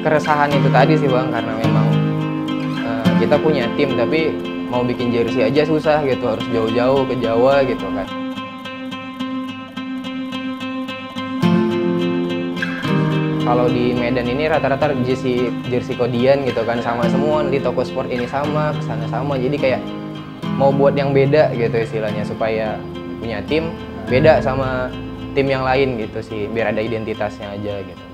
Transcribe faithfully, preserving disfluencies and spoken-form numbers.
keresahan itu tadi sih Bang, karena memang uh, kita punya tim tapi mau bikin jersey aja susah gitu, harus jauh-jauh ke Jawa gitu kan. Kalau di Medan ini rata-rata jersey jersey Kodian gitu kan, sama semua di toko sport ini sama, kesana sama, jadi kayak mau buat yang beda gitu istilahnya supaya punya tim beda sama tim yang lain gitu sih, biar ada identitasnya aja gitu.